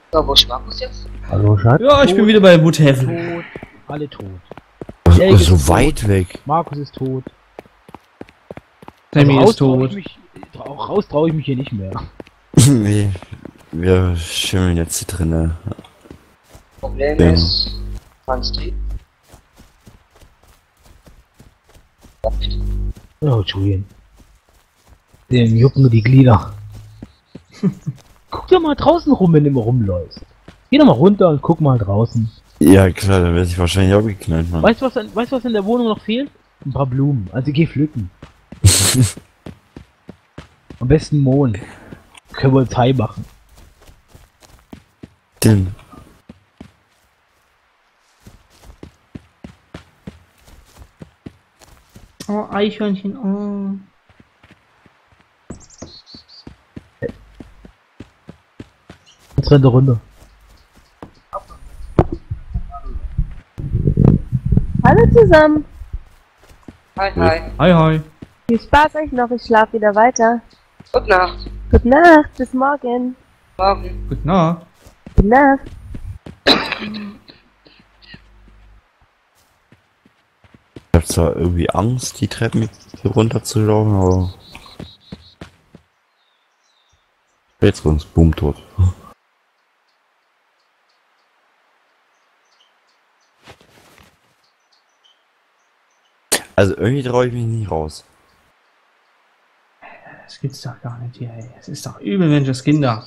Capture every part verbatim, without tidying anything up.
So, wo ist Markus jetzt? Hallo, Schatz? Ja, ich bin wieder bei Woodhaven. Tot. Alle tot. Oh, Helge so ist weit tot. weg. Markus ist tot. Sammy Also ist raus trau ich tot. mich, trau- raus traue ich mich hier nicht mehr. Nee, wir schimmeln jetzt hier drinnen. Problem Ja. ist, Franz Trieb. Oh, Julian. Dem jucken die Glieder. Guck doch mal draußen rum, wenn du immer rumläufst. Geh doch mal runter und guck mal draußen. Ja klar, da werde ich wahrscheinlich auch geknallt, Mann. Weißt du, was, an- weißt, du, was in der Wohnung noch fehlt? Ein paar Blumen. Also geh pflücken. Am besten Mohn. Können wir uns Hai machen. Den. Oh, Eichhörnchen, oh. Jetzt rennt er runter. Hallo zusammen. Hi, hi. Hi, hi. Viel Spaß euch noch, ich schlafe wieder weiter. Gute Nacht. Gute Nacht, bis morgen. Morgen. Gute Nacht. Gute Nacht. Ich hab zwar irgendwie Angst, die Treppen hier runter zu laufen, aber. Jetzt uns boom tot. Also irgendwie traue ich mich nicht raus. Das gibt's doch gar nicht hier, ey. Es ist doch übel, Mensch, Kinder.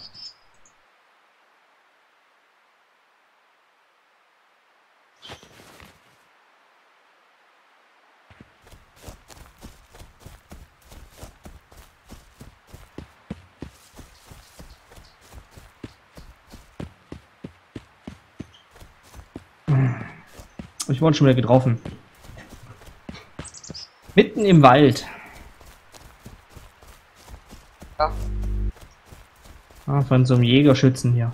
Ich wurde schon wieder getroffen. Mitten im Wald. Ja. Ah, von so einem Jägerschützen hier.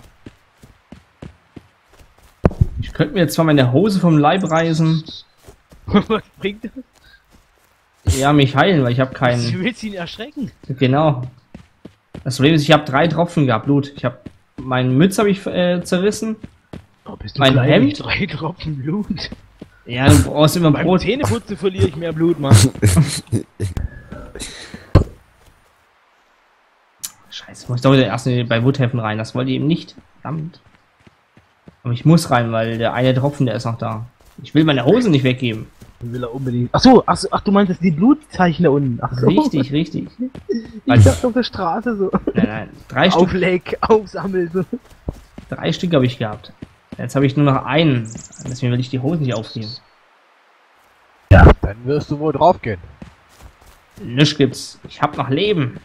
Ich könnte mir jetzt zwar meine Hose vom Leib reißen. Was bringt das? Ja, mich heilen, weil ich habe Du keinen. willst ihn erschrecken. Genau. Das Problem ist, ich habe drei Tropfen gehabt, Blut. Ich habe meine Mütze habe ich äh, zerrissen. Oh, bist du Mein klein, Hemd? ich drei Tropfen Blut. Ja, du brauchst immer Beim Brot. Zähneputzen verliere ich mehr Blut, Mann. Scheiße, muss ich doch wieder erst bei Woodhaven rein. Das wollte ich eben nicht. Verdammt. Aber ich muss rein, weil der eine Tropfen, der ist noch da. Ich will meine Hose nicht weggeben. Den will er unbedingt. Ach so, ach so, ach du meinst das die Blutzeichen da unten. Ach so. Richtig, richtig. Ich dachte auf der Straße so. Nein, nein. Drei Stück, Aufleck, aufsammeln so. drei Stück habe ich gehabt. Jetzt habe ich nur noch einen. Deswegen will ich die Hose nicht aufgeben. Ja, dann wirst du wohl draufgehen. Nichts gibt's. Ich hab noch Leben.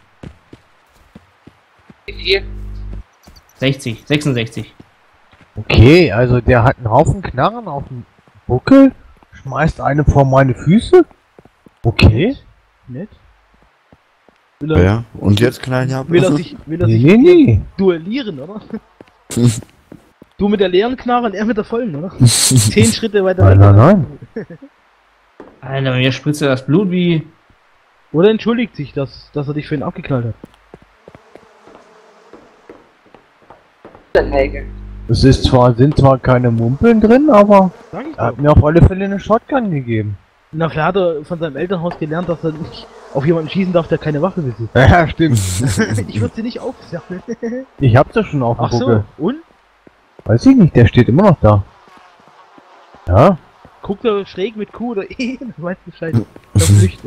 Wie viel? sechzig, sechsundsechzig. Okay, also der hat einen Haufen Knarren auf dem Buckel, schmeißt eine vor meine Füße. Okay. Nett. Will er, Ja, und jetzt knallen ja. will er sich, will er Nee, sich nee, nee. duellieren, oder? Du mit der leeren Knarre und er mit der vollen, oder? Zehn Schritte weiter Nein, weg. nein, nein. Alter, bei mir spritzt ja das Blut wie. Oder entschuldigt sich, dass, dass er dich für ihn abgeknallt hat. Dann Helge. Es ist zwar, sind zwar keine Mumpeln drin, aber Sag ich er doch. hat mir auf alle Fälle eine Shotgun gegeben. Na, vielleicht hat er von seinem Elternhaus gelernt, dass er nicht auf jemanden schießen darf, der keine Waffe besitzt. Ja, stimmt. Ich würde sie nicht aufsammeln. Ich hab's ja schon auf dem Ach so, Buckel. und? Weiß ich nicht, der steht immer noch da. Ja, Guckt er schräg mit Q oder E, dann weißt du Bescheid. Das flüchtet.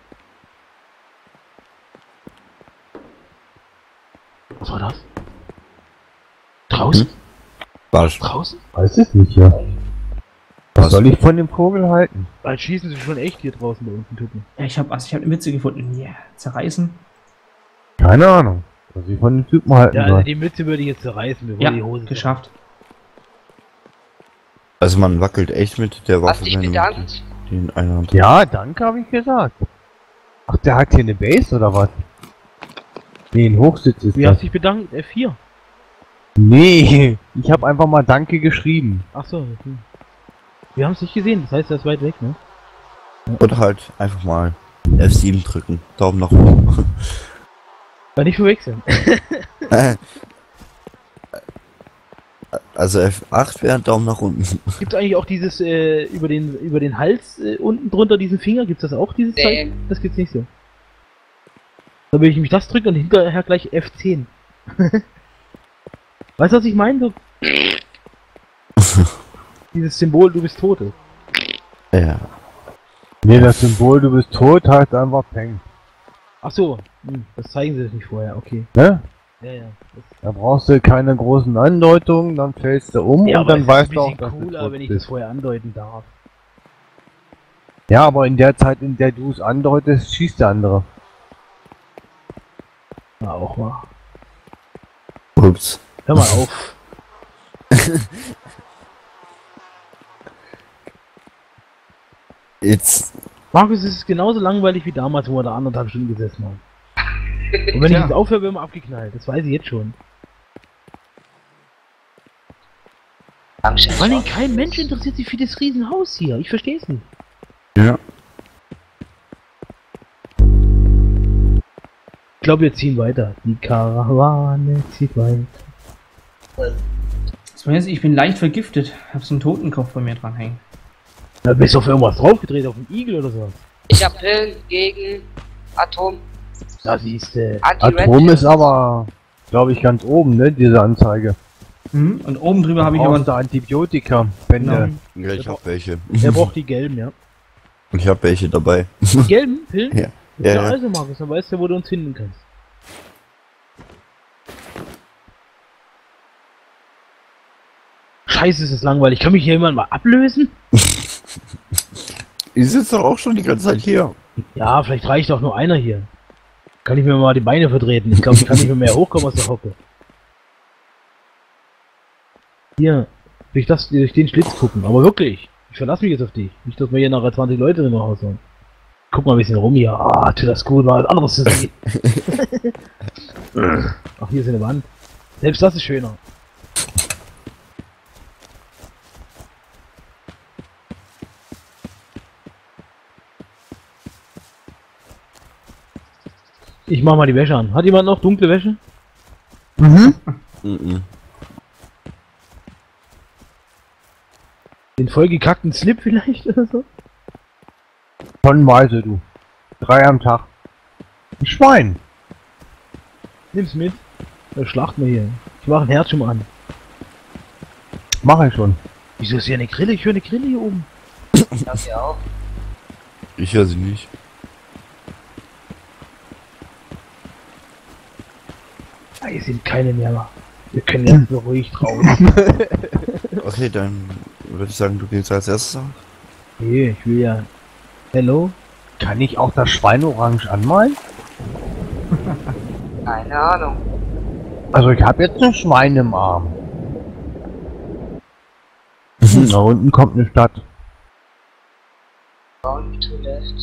Was war das? Draußen? Was? Draußen? weiß ich nicht, ja. Was Was? soll ich von dem Vogel halten? Bald schießen sie schon echt hier draußen bei uns in Tücken. Ja, ich hab also ich hab eine Mütze gefunden. Ja, zerreißen. Keine Ahnung, was ich von dem Typen halten Ja, also soll. die Mütze würde ich jetzt zerreißen, bevor Ja, die Hose geschafft. Also man wackelt echt mit der Hast Waffe, dich wenn man bedankt? die in einer Hand. Ja, danke, habe ich gesagt. Ach, der hat hier eine Base oder was? Nee, ein Hochsitz ist Wie das. hast du dich bedankt? F vier. Nee, ich habe einfach mal Danke geschrieben. Ach so. Okay. Wir haben es nicht gesehen, das heißt, er ist weit weg, ne? Oder halt einfach mal F sieben drücken. Daumen nach oben. War nicht verwechseln. Äh, Also F acht wäre Daumen nach unten. Gibt's eigentlich auch dieses, äh, über den, über den Hals, äh, unten drunter, diesen Finger? Gibt's das auch, dieses Nee. Zeichen? Das gibt's nicht so. Dann will ich mich das drücken und hinterher gleich F zehn. Weißt du, was ich meine? So dieses Symbol, du bist Tote. Ja. Nee, das Symbol, du bist tot, heißt einfach Peng. Ach so, hm, das zeigen sie nicht vorher, okay. Ne? Ja, ja. Das Da brauchst du keine großen Andeutungen, dann fällst du um ja, und dann es weißt ist du ein auch, bisschen dass du cooler, tot wenn ich das bist. vorher andeuten darf. Ja, aber in der Zeit, in der du es andeutest, schießt der andere. Ja, auch mal. Ups. Hör mal auf. Jetzt. Markus, es ist genauso langweilig wie damals, wo wir da anderthalb Stunden gesessen haben. Und wenn ich Tja. jetzt aufhöre, werden wir abgeknallt. Das weiß ich jetzt schon. Dankeschön. Vor allem kein Mensch interessiert sich für das Riesenhaus hier. Ich verstehe es nicht. Ja. Ich glaube, wir ziehen weiter. Die Karawane zieht weiter. Zumindest ich bin leicht vergiftet. Hab so einen Totenkopf bei mir dranhängen. Da bist du auf irgendwas draufgedreht, auf einen Igel oder sowas. Ich hab Pillen gegen Atom. Da siehst du. Atom ist aber, glaube ich, ganz oben, ne, diese Anzeige. Mhm. Und oben drüber habe ich Brauchst aber... du Antibiotika, wenn Genau. du- Ja, ich hab welche. Er braucht die gelben, ja. Ich hab welche dabei. Die gelben Pillen? Ja. Ja, Ja, ja. also Markus, dann weißt du, wo du uns finden kannst. Scheiße, ist es langweilig. Kann mich hier jemand mal ablösen? Ich sitze doch auch schon die ganze Zeit hier. Ja, vielleicht reicht auch nur einer hier. Kann ich mir mal die Beine vertreten. Ich glaube, ich kann nicht mehr, mehr hochkommen aus der Hocke. Hier, durch, das, durch den Schlitz gucken. Aber wirklich, ich verlasse mich jetzt auf dich. Nicht, dass wir hier nachher zwanzig Leute drin Haus haben. Guck mal ein bisschen rum hier. Ah, tut das gut, mal was anderes zu sehen. Ach, hier ist eine Wand. Selbst das ist schöner. Ich mach mal die Wäsche an. Hat jemand noch dunkle Wäsche? Mhm. Mhm. Den vollgekackten Slip vielleicht oder so? Tonnenweise, du. Drei am Tag. Ein Schwein. Nimm's mit. Da schlachten wir hier. Ich mach ein Herz schon mal an. Mach ich schon. Wieso ist hier eine Grille? Ich höre eine Grille hier oben. Ich hab hier auch. Ich höre sie nicht. Ah, hier sind keine mehr. Wir können jetzt beruhigt raus. Okay, dann würde ich sagen, du gehst als erstes auf. Nee, ich will ja. Hello? Kann ich auch das Schwein orange anmalen? Keine Ahnung. Also ich habe jetzt ein Schwein im Arm. Da unten kommt eine Stadt. Down to left.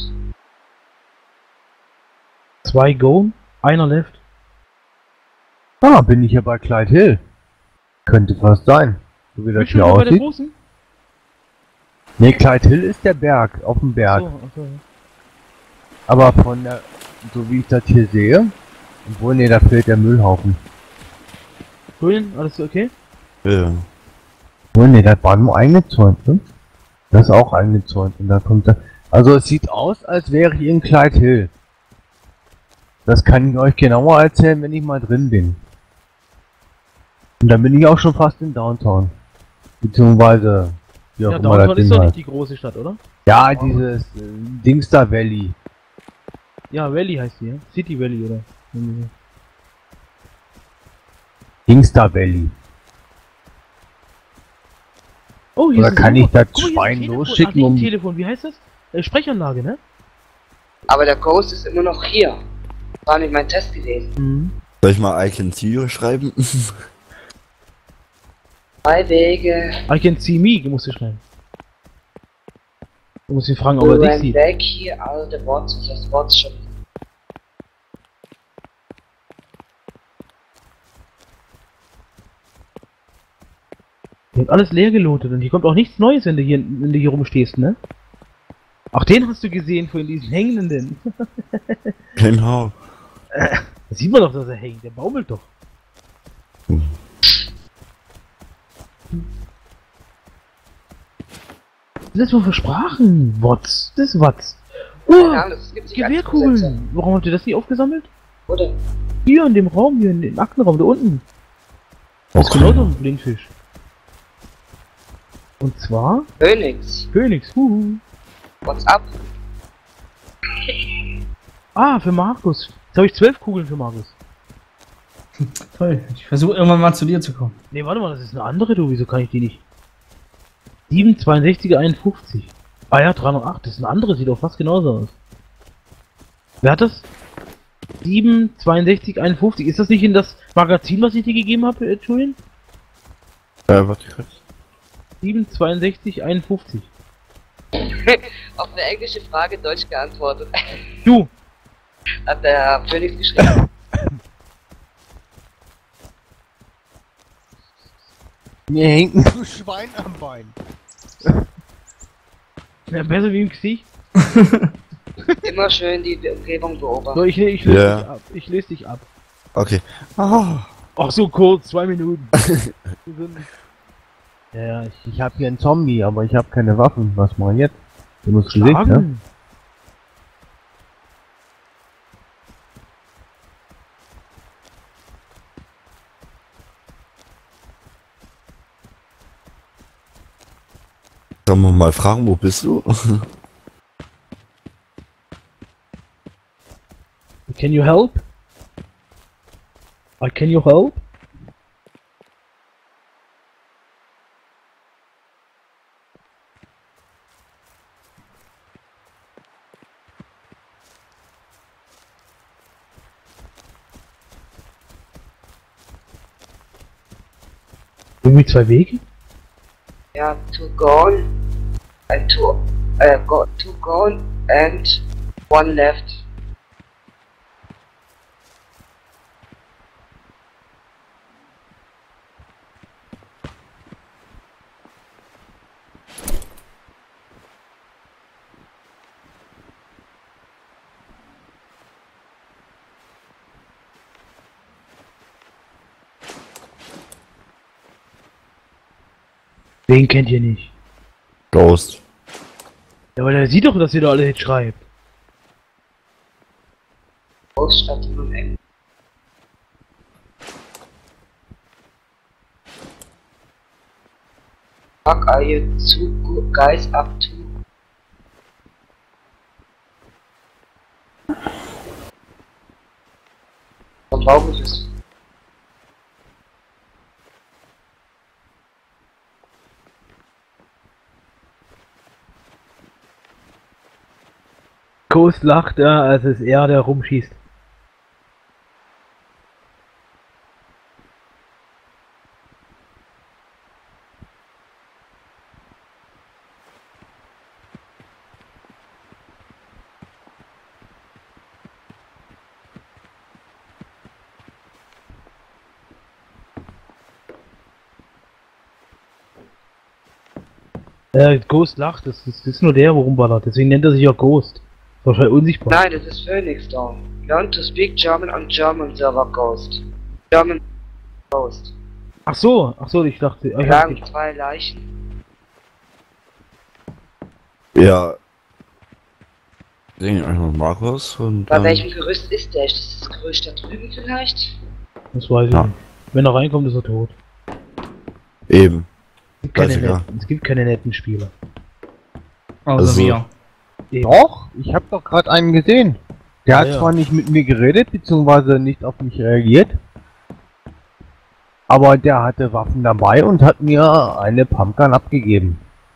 Zwei Go, einer left. Ah, bin ich hier bei Clyde Hill. Könnte fast sein. So wie das Bist du hier schon bei der aussieht. großen? Ne, Clyde Hill ist der Berg, auf dem Berg. So, ach so. Aber von der, so wie ich das hier sehe, obwohl, ne, da fehlt der Müllhaufen. Grün, alles okay? Ja. Obwohl, ne, das war nur eingezäunt, ne? Das ist auch eingezäunt. Und da kommt da, also es sieht aus, als wäre ich in Clyde Hill. Das kann ich euch genauer erzählen, wenn ich mal drin bin. Und dann bin ich auch schon fast in Downtown. Beziehungsweise, wie auch Ja, immer Downtown das ist Ding doch heißt. nicht die große Stadt, oder? Ja, dieses äh, Dingster Valley. Ja, Valley heißt die, ja? City Valley, oder? Dingster Valley. Oh, hier Oder ist ein kann ich Telefon. das Guck mal, hier ist ein Schwein Telefon. losschicken, Ach, nicht ein um- Telefon, wie heißt das? Äh, Sprechanlage, ne? Aber der Ghost ist immer noch hier. War nicht mein Test gewesen. Mhm. Soll ich mal I can see you schreiben? Zwei Wege. I can see me, musst du schreiben. Du musst ihn fragen, ob er We dich went sieht. back here, all the bots, das Bots schon. Hier wird alles leer gelotet und hier kommt auch nichts Neues, wenn du hier, wenn du hier rumstehst, ne? Ach, den hast du gesehen von diesen Hängenden. Genau. Da sieht man doch, dass er hängt. Der baumelt doch. Was ist das wohl für Sprachen? What's? Das ist was. Keine Oh, Ahnung, es gibt sich als Übersetzer. Gewehrkugeln. Warum habt ihr das nicht aufgesammelt? Oder? Hier in dem Raum, hier in dem Aktenraum, da unten. Das ist genau so ein Blindfisch. Und zwar Phoenix. Phoenix. Huhu. What's up? Ah, für Markus. Jetzt habe ich zwölf Kugeln für Markus. Toll. Ich versuche irgendwann mal zu dir zu kommen. Ne, warte mal, das ist eine andere, du. Wieso kann ich die nicht? sieben zweiundsechzig einundfünfzig. Ah ja, dreihundertacht. Das ist eine andere, sieht auch fast genauso aus. Wer hat das? sieben zweiundsechzig einundfünfzig. Ist das nicht in das Magazin, was ich dir gegeben habe, äh, Julian? Äh, warte kurz. sieben zweiundsechzig einundfünfzig. Auf eine englische Frage Deutsch geantwortet. Du! Hat der Phoenix geschrieben. Mir hängt ein Schwein am Bein. Ja, besser wie im Gesicht. Immer schön die Umgebung So, beobachten. ich, ich lese Ja. dich ab. Ich lese dich ab. Okay. Ah. Ach so, kurz, zwei Minuten. Wir sind- ja, ja, ich Ich habe hier einen Zombie, aber ich habe keine Waffen. Was mache ich jetzt? Du musst gelegt, ne? schlagen. Sollen wir mal fragen, wo bist du? Can you help? Uh, can you help? Irgendwie zwei Wege? Ja, to go and to, uh, go, to go and one left. Den kennt ihr nicht. Ghost. Ja, aber der sieht doch, dass ihr da alle jetzt schreibt. Großstadt und eng. Fuck are you two good guys up to? Von Baugefüß. Ghost lacht, ja, als es er, der rumschießt. Äh, Ghost lacht, das ist, das ist nur der, wo rumballert, deswegen nennt er sich ja Ghost. Wahrscheinlich unsichtbar. Nein, das ist Phoenix Down. Learn to speak German on German server Ghost. German Ghost. Ach so, ach so, ich dachte, ich Lagen hab, zwei Leichen. Ja. Sehen wir einfach Markus und Bei dann... welchem Gerüst ist der? Ist das das Gerüst da drüben vielleicht? das weiß ich Ja. nicht. Wenn er reinkommt, ist er tot. Eben. Es gibt keine, Weiß ich ja. netten, es gibt keine netten Spieler. Außer Also- wir. Eben. Doch, ich habe doch gerade einen gesehen. Der Ja, hat ja. zwar nicht mit mir geredet, beziehungsweise nicht auf mich reagiert. Aber der hatte Waffen dabei und hat mir eine Pumpgun abgegeben.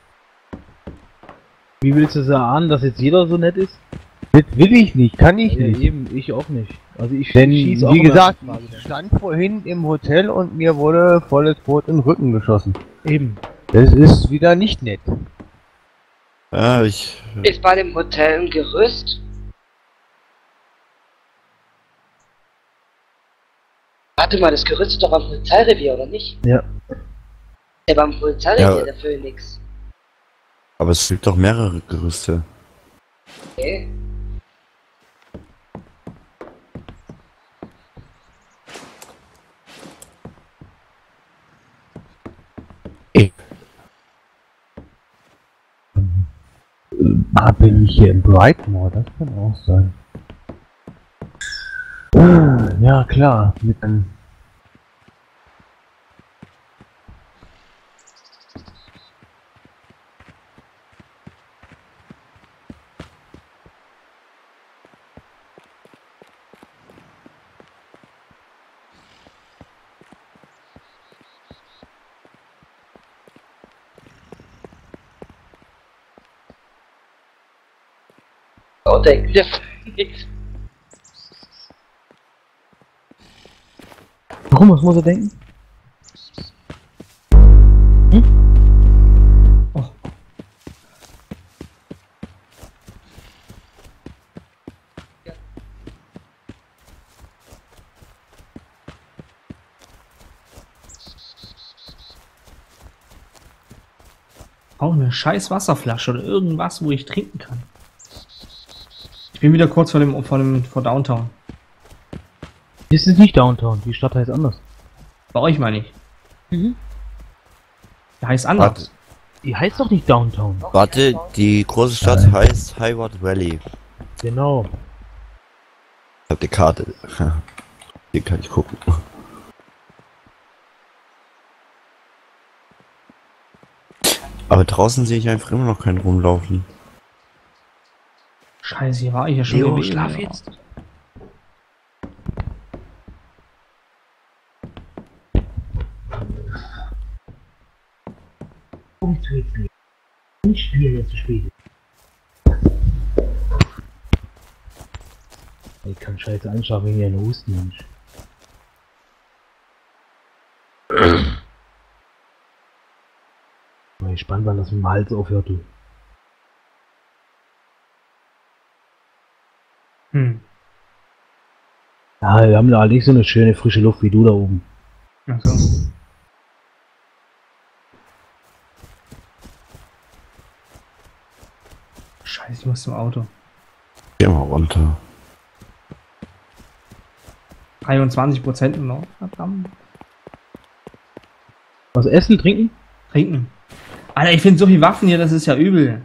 Wie willst du es erahnen, dass jetzt jeder so nett ist? Das will ich nicht, kann ich Ja, nicht. eben, ich auch nicht. Also ich Denn, schieß auch wie immer gesagt, auf die Frage. ich stand vorhin im Hotel und mir wurde volles Boot in den Rücken geschossen. Eben. Das ist wieder nicht nett. Ja, ich... Ist bei dem Hotel ein Gerüst? Warte mal, das Gerüst ist doch am Polizeirevier, oder nicht? Ja. Der beim Polizeirevier, Ja. der Phoenix. Aber es gibt doch mehrere Gerüste. Okay. Ah, bin ich hier in Brightmoor? Das kann auch sein. Ah, ja, klar. Mit einem Oh, der Griff. Nix. Warum? Was muss er denken? Oh. Auch eine scheiß Wasserflasche oder irgendwas, wo ich trinken kann. Ich bin wieder kurz vor dem, vor dem, vor Downtown. Das ist nicht Downtown, die Stadt heißt anders. Bei euch meine ich. Mhm. Der heißt anders. Warte, Die heißt doch nicht Downtown. warte, die große Stadt Nein. heißt Highward Valley. Genau. Ich hab die Karte. Hier kann ich gucken. Aber draußen sehe ich einfach immer noch keinen rumlaufen. Scheiße, hier war ich ja schon. Leo, gewesen, schlaf aber- jetzt. Komm zu jetzt, Leo. Nicht spielen, jetzt zu spät. Ich kann scheiße anschauen wegen ihren Husten, Mensch. Ich bin gespannt, wann das mit dem Hals aufhört, du. Hm. Ja, wir haben da nicht so eine schöne frische Luft wie du da oben. Ach so. Scheiße, ich muss zum Auto. Geh mal runter. dreiundzwanzig Prozent noch. Verdammt. Was essen, trinken? Trinken. Alter, ich finde so viele Waffen hier, das ist ja übel.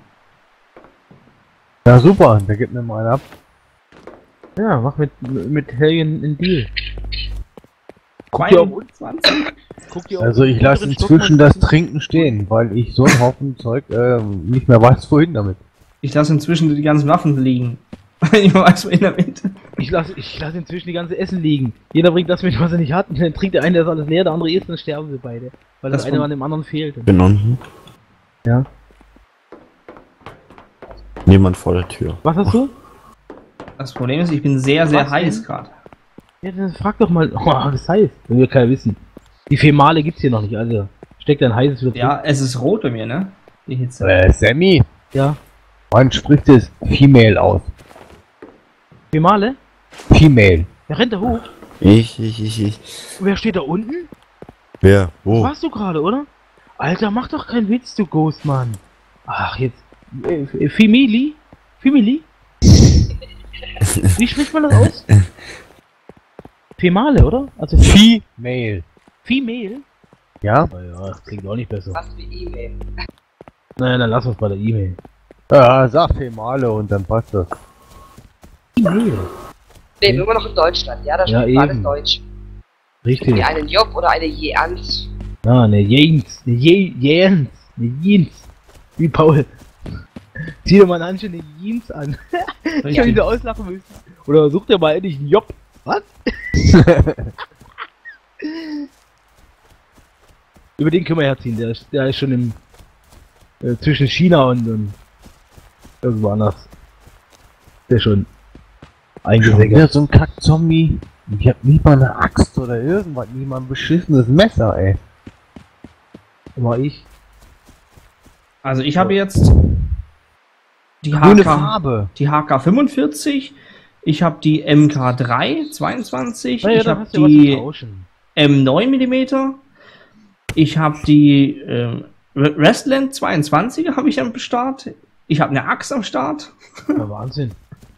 Ja, super, der gibt mir mal einen ab. Ja, mach mit, mit Helgen einen Deal. Guck dir, auf, zweiundzwanzig. guck dir auf Also ich den lasse unteren Stock inzwischen mal- das Trinken stehen, weil ich so einen Haufen Zeug äh, nicht mehr weiß, wohin damit. Ich lasse inzwischen die ganzen Waffen liegen. Ich weiß, wo in der Mitte. Ich lasse ich lass inzwischen die ganze Essen liegen. Jeder bringt das mit, was er nicht hat. Und dann trinkt der eine, der ist alles leer, der andere isst, dann sterben sie beide. Weil das, Das eine von- an dem anderen fehlt. Bin unten. Ja. Niemand vor der Tür. Was hast du? Das Problem ist, ich bin sehr, sehr Was heiß denn? gerade. Ja, dann frag doch mal, oh, was heißt? Wenn wir keiner wissen. Die Female gibt's hier noch nicht, also. Steckt dein heißes wieder Ja, es ist rot bei mir, ne? Die Hitze. Äh, Sammy, Ja. man spricht es Female aus. Female? Female. Der rennt da hoch. Ich, ich, ich, ich. Wer steht da unten? Wer? Das Wo? warst du gerade, oder? Alter, mach doch keinen Witz, du Ghostmann. Ach, jetzt. Äh, äh, Femili? Femili? Wie spricht man das aus? Female, oder? Also Female. Female? Ja? Naja, das klingt auch nicht besser. Fast wie E-Mail. Naja, dann lass uns bei der E-Mail. Ja, sag Female und dann passt das. E-Mail. Leben immer noch in Deutschland, ja, da Ja, spricht man alles eben. Deutsch. Richtig. Wie einen Job oder eine Jans. Ah, ne Jens. Ne Je Jens. Ne Jens. Wie Paul. Zieh dir mal an, eine Jeans an. Ich hab ihn so auslachen müssen. Oder such dir mal endlich einen Job. Was? Über den können wir herziehen. Der ist, der ist schon im äh, zwischen China und, und irgendwo anders. Der ist schon Schon eingesägert. wieder so ein Kack-Zombie. Ich hab nicht mal eine Axt oder irgendwas, nie mal ein beschissenes Messer, ey. War ich. Also ich habe jetzt die Grüne H K, Farbe. die H K fünfundvierzig, ich habe die M K drei zweiundzwanzig, Naja, ich dann habe hast du ja was zu die tauschen. M neun Millimeter, ich habe die ähm, Re- Restland zweiundzwanziger habe ich am Start, ich habe eine Axt am Start. Ja, Wahnsinn.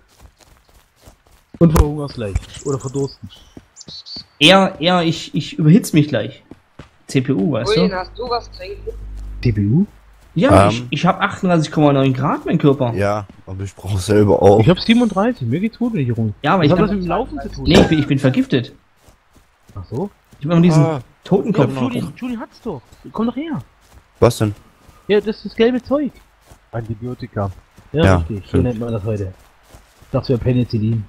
Und verhungerst gleich. Oder verdursten. Eher, eher, ich, ich überhitze mich gleich. C P U, weißt Julian, du? hast du was trinken? C P U? Ja, Ähm. ich, ich habe achtunddreißig Komma neun Grad, mein Körper. Ja, aber ich brauche selber auch. Ich hab siebenunddreißig, mir geht's gut, wenn ich hier rum. Ja, aber Was ich hat hab, das mit dem Laufen zu tun? nee, ich bin, ich bin vergiftet. Ach so? Ich hab immer diesen Ah, Ja, Totenkopf. Julian, Julian hat's doch. Komm doch her. was denn? Ja, das ist das gelbe Zeug. Antibiotika. Ja, Ja, richtig. So stimmt. nennt man das heute. Ich dachte, es wäre Penicillin.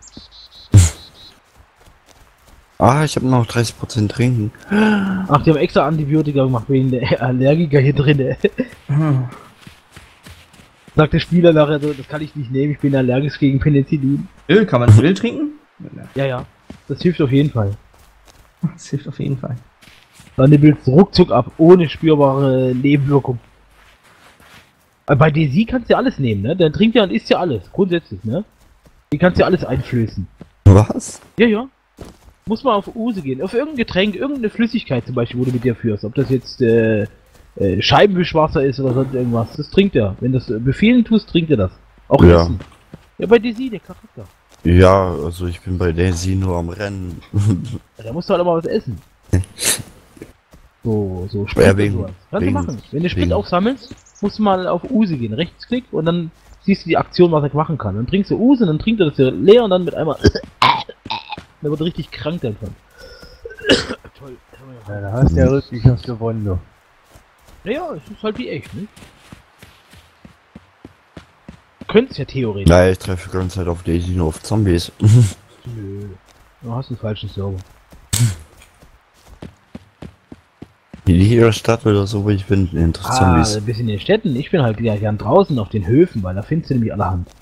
Ah, ich habe noch dreißig Prozent trinken. Ach, die haben extra Antibiotika gemacht wegen der Allergiker hier drin. Hm. Sagt der Spieler nachher so, das kann ich nicht nehmen, ich bin allergisch gegen Penicillin. Öl, kann man Öl trinken? Ja, ja. Das hilft auf jeden Fall. Das hilft auf jeden Fall. Dann nibbelst du ruckzuck ab, ohne spürbare Nebenwirkung. Aber bei D C kannst du ja alles nehmen, ne? Dann trinkt ja und isst ja alles, grundsätzlich, ne? Die kannst ja alles einflößen. Was? Ja, ja. Muss mal auf Use gehen. Auf irgendein Getränk, irgendeine Flüssigkeit zum Beispiel, wo du mit dir führst. Ob das jetzt äh, äh, Scheibenwischwasser ist oder sonst irgendwas. Das trinkt er. Wenn du das äh, befehlen tust, trinkt er das. Auch Ja. Essen. Ja, bei D C, der Charakter. Ja, also ich bin bei Daisy nur am Rennen. Ja, da musst du halt aber was essen. So, so Ja, und wegen- sowas. Kannst wegen- du machen. Wenn du Sprit wegen- aufsammelst, musst du mal auf Use gehen. Rechtsklick und dann siehst du die Aktion, was er machen kann. Dann trinkst du Use, dann trinkt er das leer und dann mit einmal. Der wird richtig krank davon. Toll. Ja, da hast du ja wirklich was gewonnen, du. Naja, es ist halt wie echt, ne? Könnt's ja theoretisch. Ja, ich treffe die ganze Zeit auf Daisy nur auf Zombies. Nö. Du hast einen falschen Server. In jeder Stadt oder so, wo ich bin, interessiert Ah, Zombies. ein bisschen in den Städten. Ich bin halt ja gern draußen auf den Höfen, weil da findest du nämlich allerhand.